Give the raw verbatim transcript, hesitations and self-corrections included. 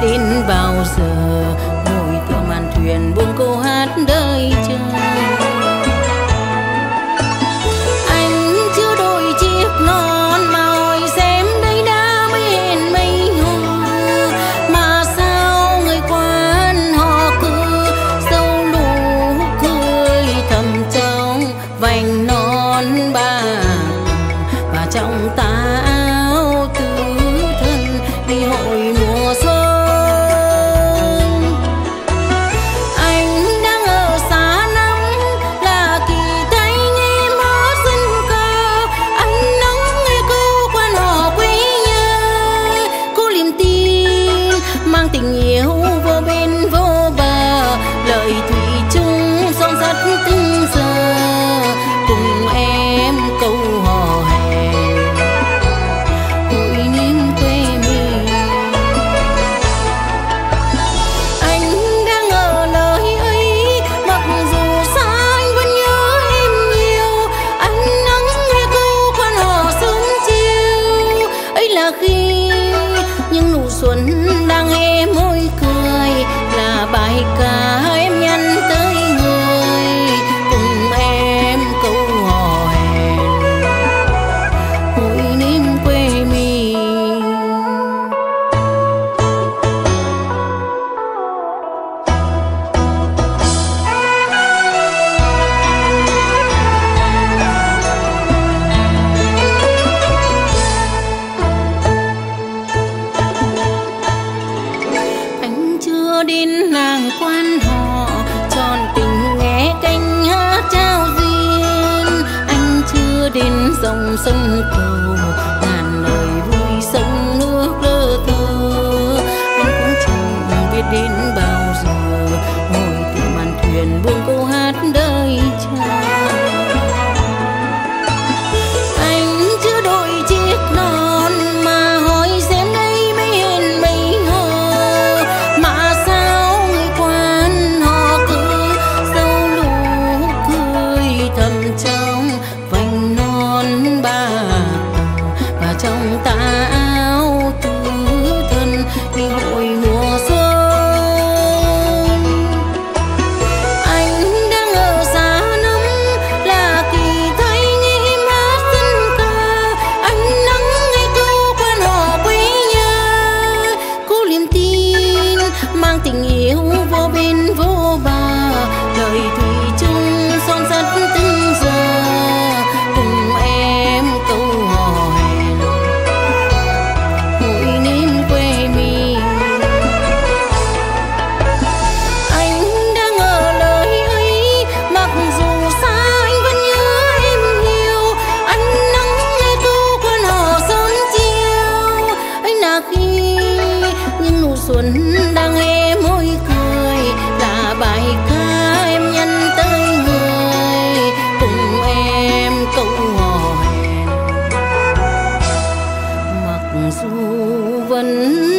đến bao giờ ngồi tựa màn thuyền buông câu hát đời chờ. Anh chưa đổi chiếc nón mà hỏi xem đây đã mấy hẹn mấy hò, mà sao người quan họ cứ sâu lũ cười thầm trong vành nón bạc và trong tá áo tứ thân đi hội mùa xuân. Anh đang ở xa lắm là kỳ thấy nghe mõ sân cao, anh nắng nghe câu quan họ quý nhớ, cô liềm tin mang tình yêu vô bên vô bờ, lời thủy chung son sắt từng giờ cùng em câu hò hẹn hội niềm quê mình. Anh đang ở lời ấy mặc dù xa anh vẫn nhớ em nhiều, anh nắng nghe câu quan họ sớm chiều ấy là khi những nụ xuân đang hé môi cười, là bài ca em nhắn tới người cùng em câu hò hẹn hội niềm quê mình. Anh chưa đến làng quan họ tròn tình nghe canh hát trao duyên, anh chưa đến dòng sông cầu ngàn lời vui sông nước lơ thơ, anh cũng chẳng biết đến bao giờ ngồi tựa màn thuyền buông câu hát đời chờ. Anh chưa đổi chiếc nón mà hỏi xem đây mấy hẹn mấy hò, mà sao người quan họ cứ sâu lũ cười thầm trong vành nón bạc và trong tá áo tứ thân đi hội mùa xuân. Anh đang ở xa lắm là kỳ thấy nghe mát sân ca, anh nắng nghe câu quan họ quý nhớ, cô liềm tin mang tình yêu vô bên vô bờ, lời thủy chung son sắt từng giờ cùng em câu hò hẹn hội niềm quê mình. Anh đang ở lời ấy mặc dù xa anh vẫn nhớ em nhiều, anh nắng nghe câu quan họ sớm chiều ấy là khi những nụ xuân đang hé môi cười, là bài ca em nhắn tới người cùng em câu hò hẹn mặc dù vẫn